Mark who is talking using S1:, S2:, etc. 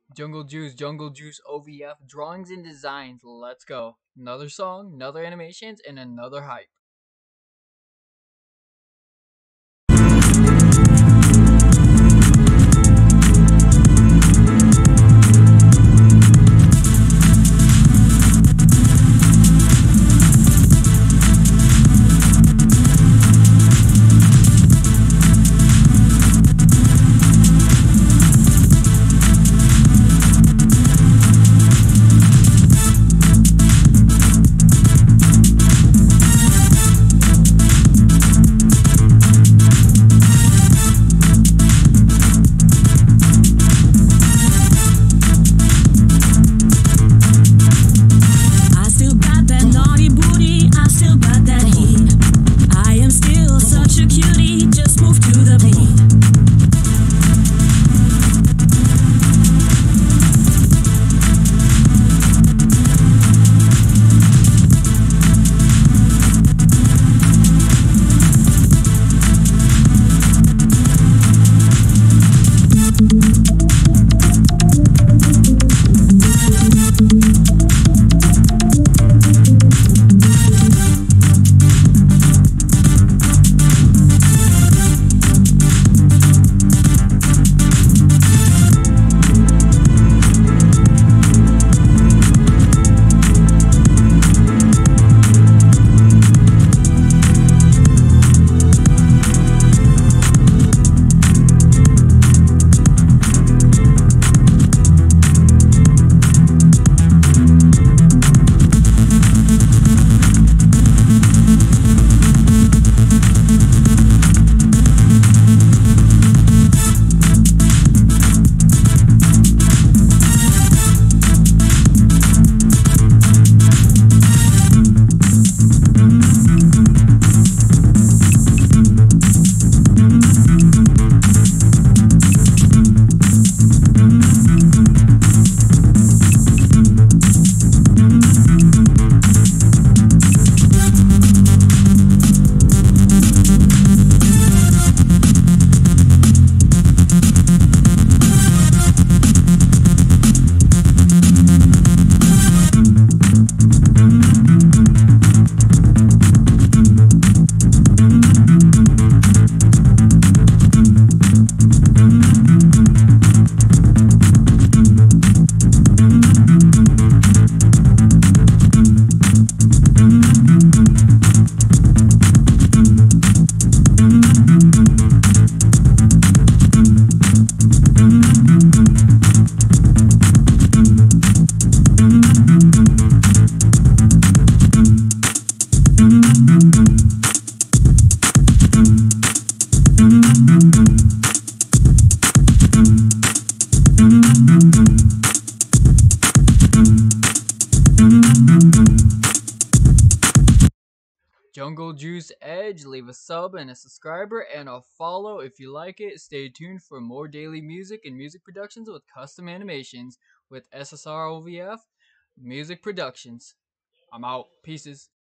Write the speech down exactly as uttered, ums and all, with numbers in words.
S1: Jungle Juice, Jungle Juice O V F, drawings and designs. Let's go. Another song, another animations, and another hype.
S2: I still got that naughty booty, I still got that heat. I am still such a cutie, just move to the beat.
S1: Jungle Juice Edge, leave a sub and a subscriber and a follow if you like it. Stay tuned for more daily music and music productions with custom animations with S S R O V F Music Productions. I'm out. Pieces.